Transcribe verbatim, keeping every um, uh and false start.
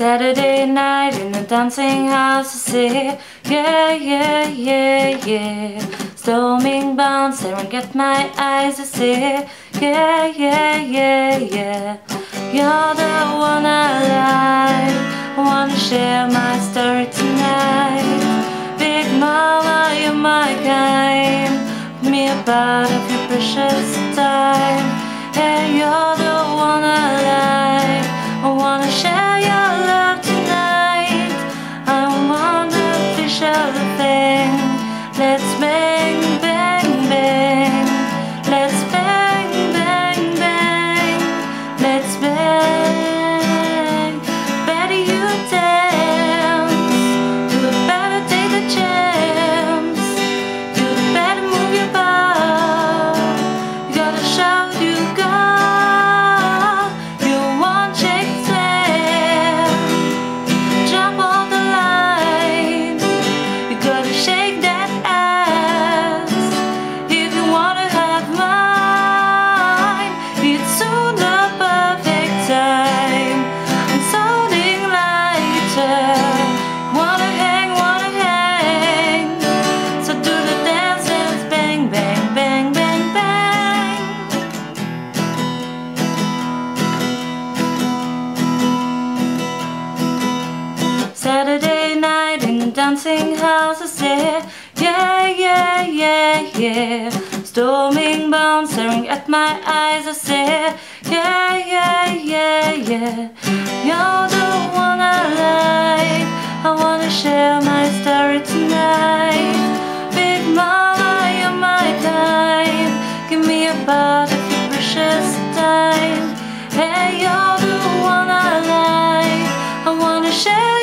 Saturday night in the dancing house, I say, yeah, yeah, yeah, yeah. Storming bound, staring at my eyes, I say, yeah, yeah, yeah, yeah. You're the one I like, I wanna share my story tonight. Big mama, you're my kind, with me about of your precious time. Hey, you're the one I like, I wanna share your love tonight. I want the official thing. Let's bang, bang, bang. Let's bang, bang, bang. Let's bang. Better you dance, you better take the chance, you better move your body. You gotta show you got, you want Shake Slam. Jump on the line, you gotta shake that ass. If you wanna have mine, it's soon the perfect time. I'm sounding lighter, wanna hang, wanna hang. So do the dance, dance, bang, bang, bang, bang, bang. Saturday night in the dancing house, I said, yeah, yeah, yeah, yeah. Storming bound, staring at my eyes, I said, yeah, yeah, yeah, yeah. You're the one I like, I wanna share my story tonight. Big mama, you're my kind, give me a part of your precious time. Hey, you're the one I like, I wanna share